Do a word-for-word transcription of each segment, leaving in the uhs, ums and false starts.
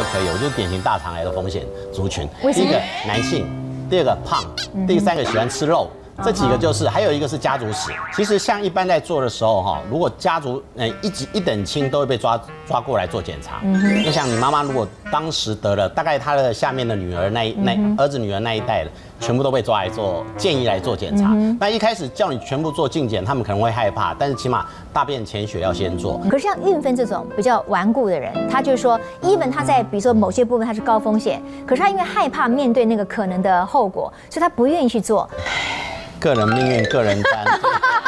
可以，我就是典型大肠癌的风险族群。第一个男性，第二个胖，第三个喜欢吃肉。 这几个就是，还有一个是家族史。其实像一般在做的时候哈，如果家族呃一级一等亲都会被抓抓过来做检查。嗯就像你妈妈如果当时得了，大概她的下面的女儿那一那儿子女儿那一代的，全部都被抓来做建议来做检查。那一开始叫你全部做镜检，他们可能会害怕，但是起码大便潜血要先做。 可是像运芬这种比较顽固的人，他就说 ，even 他在比如说某些部分他是高风险，可是他因为害怕面对那个可能的后果，所以他不愿意去做。 个人命运，个人担。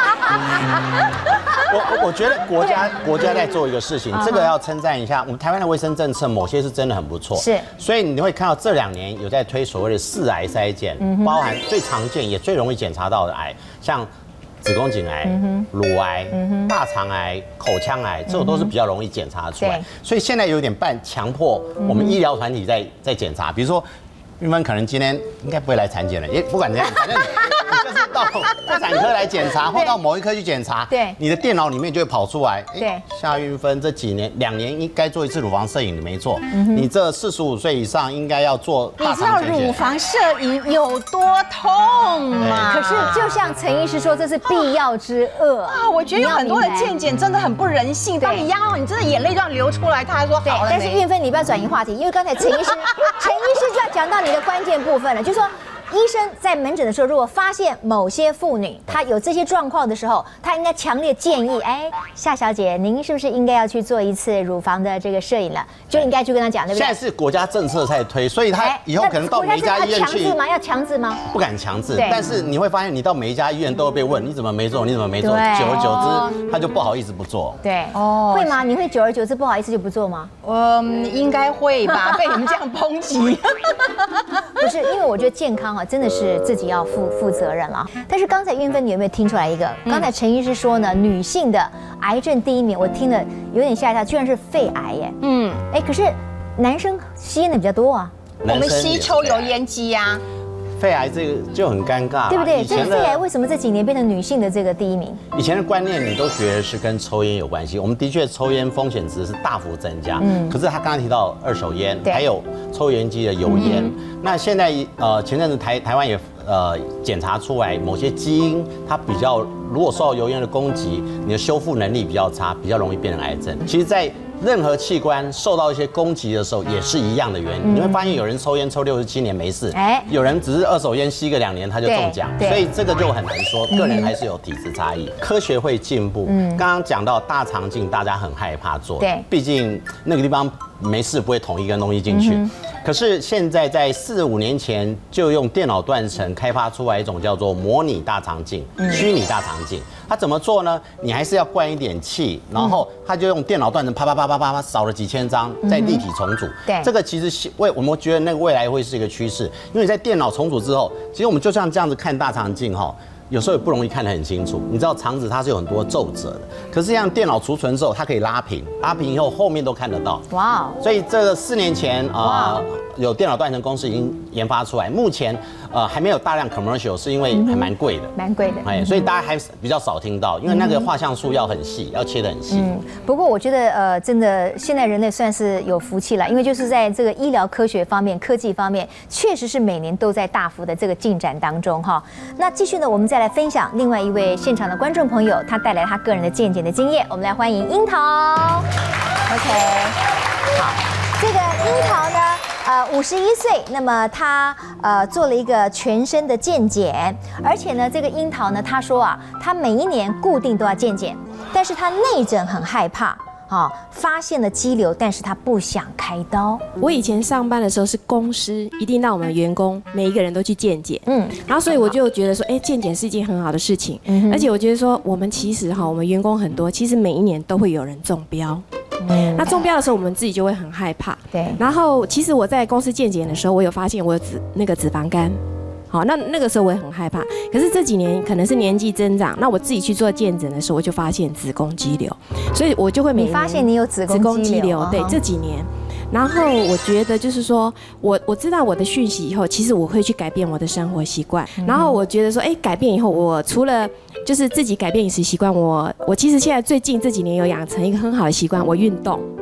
我我觉得国家国家在做一个事情，这个要称赞一下。我们台湾的卫生政策，某些是真的很不错。是，所以你会看到这两年有在推所谓的四癌筛检，包含最常见也最容易检查到的癌，像子宫颈癌、乳癌、大肠癌、口腔癌，这种都是比较容易检查出来。所以现在有点半强迫我们医疗团体在在检查，比如说运芬可能今天应该不会来产检了，也不管怎样，反正。 就是到妇产科来检查，或到某一科去检查，对，你的电脑里面就会跑出来，对，夏运芬这几年两年应该做一次乳房摄影，你没做，你这四十五岁以上应该要做大肠镜检。 你知道乳房摄影有多痛吗？ 可是就像陈医师说，这是必要之恶啊！我觉得有很多的健检真的很不人性，当你压到你真的眼泪就要流出来，他还说好了。 但是运芬你不要转移话题，因为刚才陈医师，陈医师就要讲到你的关键部分了，就是说。 医生在门诊的时候，如果发现某些妇女她有这些状况的时候，她应该强烈建议，哎，夏小姐，您是不是应该要去做一次乳房的这个摄影了？就应该去跟她讲，对不对？ 现在是国家政策在推，所以她以后可能到每一家医院去。 强制吗？要强制吗？ 不敢强制，但是你会发现，你到每一家医院都会被问，你怎么没做？你怎么没做？久而久之，他就不好意思不做。 对，哦，会吗？你会久而久之不好意思就不做吗？ 嗯，应该会吧，被你们这样抨击。 不是，因为我觉得健康啊，真的是自己要负负责任了。但是刚才运芬，你有没有听出来一个？刚才陈医师说呢，女性的癌症第一名，我听了有点吓一跳，居然是肺癌耶。嗯，哎，可是男生吸烟的比较多啊， 我们吸抽油烟机呀。 肺癌这个就很尴尬， 对不对？这个肺癌为什么这几年变成女性的这个第一名？ 以前的观念你都觉得是跟抽烟有关系，我们的确抽烟风险值是大幅增加。嗯，可是他刚刚提到二手烟，还有抽油烟机的油烟。嗯、那现在呃前阵子台台湾也呃检查出来某些基因，它比较如果受到油烟的攻击，你的修复能力比较差，比较容易变成癌症。其实，在任何器官受到一些攻击的时候，也是一样的原因。你会发现有人抽烟抽六十七年没事，哎，有人只是二手烟吸个两年他就中奖，所以这个就很难说，个人还是有体质差异。科学会进步。刚刚讲到大肠镜，大家很害怕做，对，毕竟那个地方没事不会捅一根东西进去。可是现在在四五年前就用电脑断层开发出来一种叫做模拟大肠镜、虚拟大肠镜。它怎么做呢？你还是要灌一点气，然后它就用电脑断层啪啪啪啪啪啪扫了几千张，再立体重组。对，这个其实未我们觉得那个未来会是一个趋势，因为你在电脑重组之后，其实我们就像这样子看大肠镜哈。有时候也不容易看得很清楚，你知道肠子它是有很多皱褶的，可是像电脑储存之后，它可以拉平，拉平以后后面都看得到。哇！所以这个四年前啊、呃，有电脑断层公司已经研发出来，目前呃还没有大量 commercial， 是因为还蛮贵的， 蛮贵的， 哎，所以大家还比较少听到，因为那个画像素要很细，要切得很细。嗯， 不过我觉得呃，真的现在人类算是有福气了，因为就是在这个医疗科学方面、科技方面，确实是每年都在大幅的这个进展当中哈。那继续呢，我们再来分享另外一位现场的观众朋友，他带来他个人的健检的经验。我们来欢迎樱桃。OK， 好，这个樱桃呢，呃，五十一岁，那么他呃做了一个全身的健检，而且呢，这个樱桃呢，他说啊，他每一年固定都要健检，但是他内诊很害怕。哦，发现了肌瘤，但是他不想开刀。 我以前上班的时候是公司一定让我们员工每一个人都去健检，嗯，然后所以我就觉得说，哎，健检是一件很好的事情，嗯，而且我觉得说，我们其实哈，我们员工很多，其实每一年都会有人中标。嗯，那中标的时候，我们自己就会很害怕。对。然后，其实我在公司健检的时候，我有发现我有脂那个脂肪肝。好，那那个时候我也很害怕。可是这几年可能是年纪增长，那我自己去做健诊的时候，我就发现子宫肌瘤，所以我就会每年你发现你有子宫肌瘤， 对，这几年。然后我觉得就是说，我我知道我的讯息以后，其实我会去改变我的生活习惯。然后我觉得说，哎，改变以后，我除了就是自己改变饮食习惯，我我其实现在最近这几年有养成一个很好的习惯，我运动。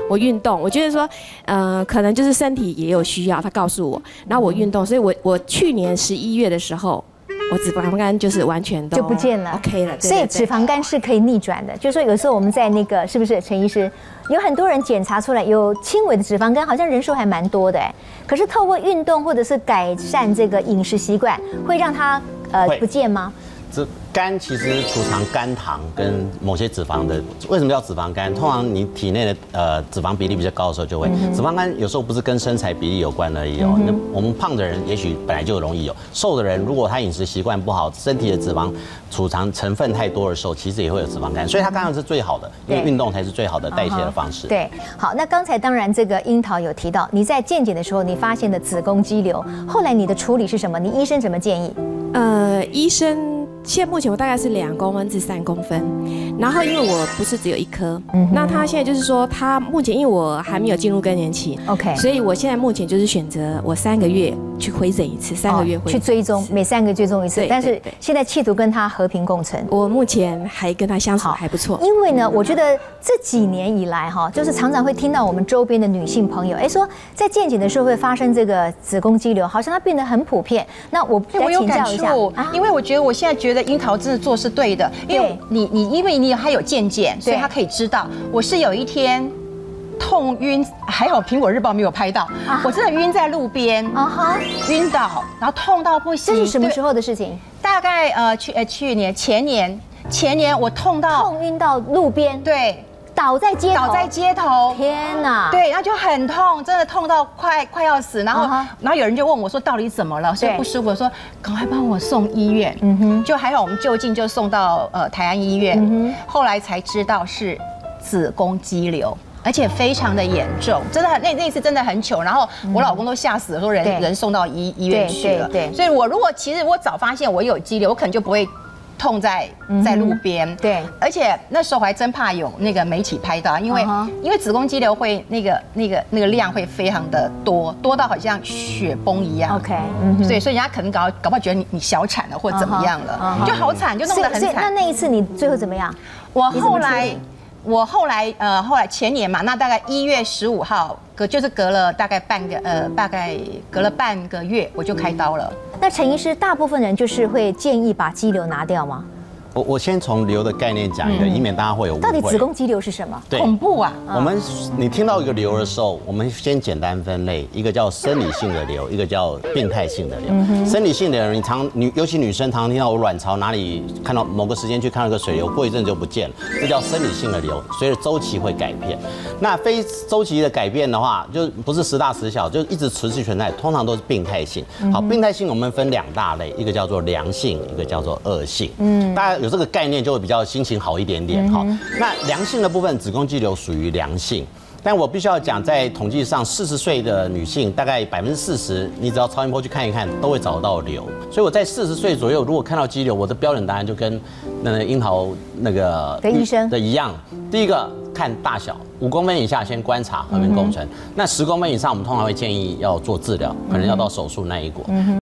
我运动，我觉得说，呃，可能就是身体也有需要，他告诉我，然后我运动，所以我我去年十一月的时候。我脂肪肝就是完全都就不见了 ，OK 了。对对对， 所以脂肪肝是可以逆转的，就是说有时候我们在那个是不是陈医师，有很多人检查出来有轻微的脂肪肝，好像人数还蛮多的哎。可是透过运动或者是改善这个饮食习惯，会让它呃不见吗？ 这肝其实储藏肝糖跟某些脂肪的，为什么叫脂肪肝？通常你体内的呃脂肪比例比较高的时候就会，脂肪肝有时候不是跟身材比例有关而已哦。那我们胖的人也许本来就容易有，瘦的人如果他饮食习惯不好，身体的脂肪储藏成分太多的时候，其实也会有脂肪肝。所以它当然是最好的，因为运动才是最好的代谢的方式。 对，好，那刚才当然这个樱桃有提到，你在健检的时候你发现的子宫肌瘤，后来你的处理是什么？你医生怎么建议？ 呃，医生。现在目前我大概是两公分至三公分，然后因为我不是只有一颗，嗯、那他现在就是说，他目前因为我还没有进入更年期 ，OK， 所以我现在目前就是选择我三个月去回诊一次，三个月回、 哦、去追踪，每三个月追踪一次。但是现在企图跟他和平共存。 我目前还跟他相处还不错， 因为呢，我觉得这几年以来哈，就是常常会听到我们周边的女性朋友，哎，说在健检的时候会发生这个子宫肌瘤，好像它变得很普遍。那我来请教一下， 啊、因为我觉得我现在觉得樱桃真的做是对的，因为你你因为你还有健检，所以他可以知道我是有一天痛晕，还好苹果日报没有拍到，啊、我真的晕在路边，啊哈，晕倒，然后痛到不行。 这是什么时候的事情？ 大概呃去呃去年前年前年我痛到痛晕到路边， 对。 倒在街头， 倒在街头， 天哪！ 对，然后就很痛，真的痛到快快要死。然后， uh-huh. 然后有人就问我说：“到底怎么了？是不舒服？”我说：“赶快帮我送医院。”嗯哼，就还好，我们就近就送到呃台安医院。嗯哼，后来才知道是子宫肌瘤。而且非常的严重，真的那那次真的很糗，然后我老公都吓死了，说人人送到医医院去了。对，所以我如果其实我早发现我有肌瘤，我可能就不会。痛在在路边、嗯，对，而且那时候我还真怕有那个媒体拍到，因为、uh-huh. 因为子宫肌瘤会那个那个那个量会非常的多，多到好像雪崩一样。OK， 嗯，所以所以人家可能搞搞不好觉得你你小产了或怎么样了， uh-huh. 就好惨，就弄得很惨。 那那一次你最后怎么样？ 我后来我后来呃后来前年嘛，那大概一月十五号隔就是隔了大概半个呃大概隔了半个月我就开刀了。 那陈医师，大部分人就是会建议把肌瘤拿掉吗？ 我我先从瘤的概念讲一个，以免大家会有误会。 到底子宫肌瘤是什么？ 恐怖啊！ 我们你听到一个瘤的时候，我们先简单分类，一个叫生理性的瘤，一个叫病态性的瘤。嗯、生理性的瘤，你常女尤其女生常常听到我卵巢哪里看到某个时间去看到个水瘤，过一阵就不见了，这叫生理性的瘤，随着周期会改变。那非周期的改变的话，就不是时大时小，就一直持续存在，通常都是病态性。好，病态性我们分两大类，一个叫做良性，一个叫做恶性。嗯，大家有这个概念就会比较心情好一点点哈。那良性的部分，子宫肌瘤属于良性。但我必须要讲，在统计上，四十岁的女性大概百分之四十，你只要超音波去看一看，都会找到瘤。所以我在四十岁左右，如果看到肌瘤，我的标准答案就跟那个樱桃那个的医生的一样。第一个看大小，五公分以下先观察和平共存。那十公分以上，我们通常会建议要做治疗，可能要到手术那一国。